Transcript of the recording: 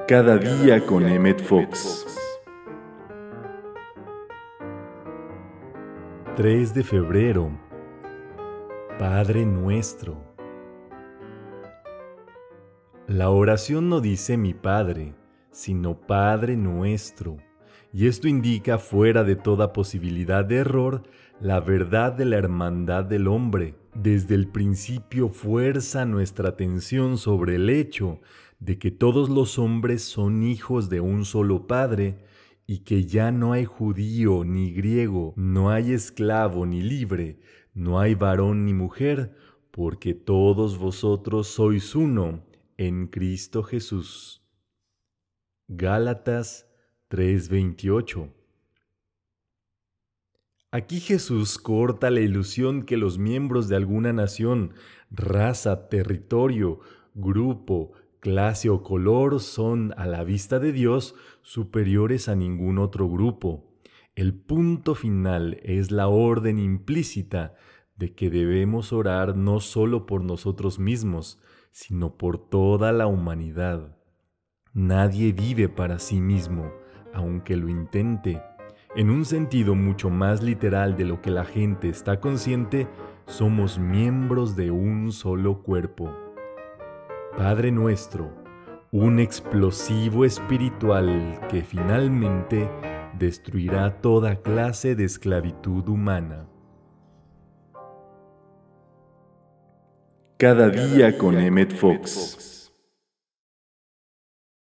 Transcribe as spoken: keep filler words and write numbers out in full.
Cada día con Emmet Fox. tres de febrero. Padre nuestro. La oración no dice mi Padre, sino Padre nuestro, y esto indica, fuera de toda posibilidad de error, la verdad de la hermandad del hombre. Desde el principio fuerza nuestra atención sobre el hecho de que todos los hombres son hijos de un solo Padre y que ya no hay judío ni griego, no hay esclavo ni libre, no hay varón ni mujer, porque todos vosotros sois uno en Cristo Jesús. Gálatas tres veintiocho. Aquí Jesús corta la ilusión que los miembros de alguna nación, raza, territorio, grupo, clase o color son, a la vista de Dios, superiores a ningún otro grupo. El punto final es la orden implícita de que debemos orar no solo por nosotros mismos, sino por toda la humanidad. Nadie vive para sí mismo, aunque lo intente. En un sentido mucho más literal de lo que la gente está consciente, somos miembros de un solo cuerpo. Padre nuestro, un explosivo espiritual que finalmente destruirá toda clase de esclavitud humana. Cada día con Emmet Fox.